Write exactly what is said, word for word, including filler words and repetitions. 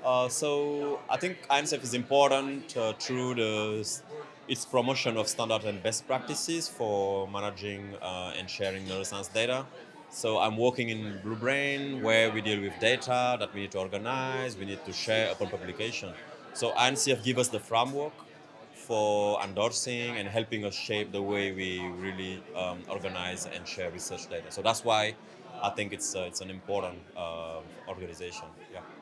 Uh, so I think I N C F is important uh, through the s- its promotion of standard and best practices for managing uh, and sharing neuroscience data. So I'm working in Blue Brain where we deal with data that we need to organize, we need to share upon publication. So I N C F gives us the framework for endorsing and helping us shape the way we really um, organize and share research data. So that's why I think it's uh, it's an important uh, organization. Yeah.